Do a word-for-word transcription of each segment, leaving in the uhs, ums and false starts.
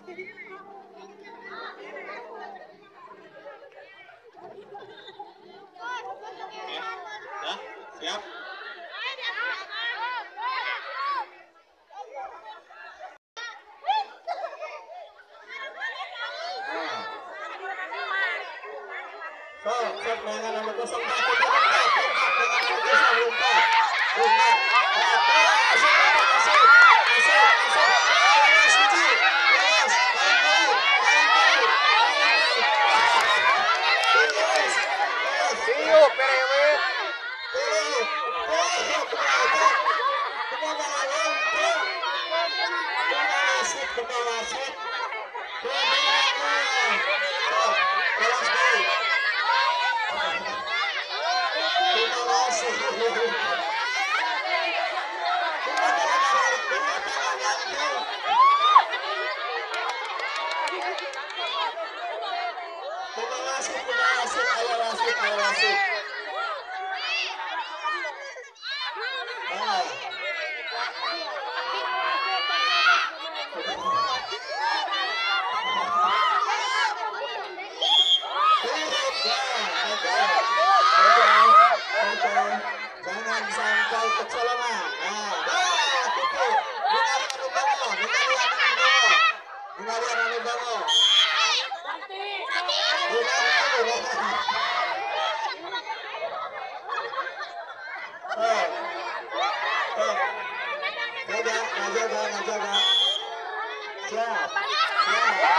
Ya, siap. So, set dengan nomor kosong satu lompat, lompat dengan nomor kosong lompat, lompat, masuk, masuk, masuk, masuk, lolos Suci, lolos, paling baru, paling baru, paling baru, lolos, lolos, Siu, perewe. tuh, tuh, keberatan, kemana lawan, tuh, kemana wasit, kemana wasit, kemana, tuh, lolos baik. Terima kasih. Terima kasih, terima kasih, ayo wasit, ayo wasit. Ah. Jangan sampai kecolongan. Nah, dah, tipu. Dengar anu bango, dengar anu bango. Dengar anu bango. Dengar anu bango. Oh. Oh. Jaga, jaga, jaga. Siap. Siap.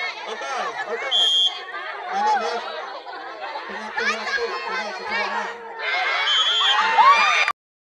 Oke, oke. Ini dia. Tengah-tengah tuh, tengah kecolongan.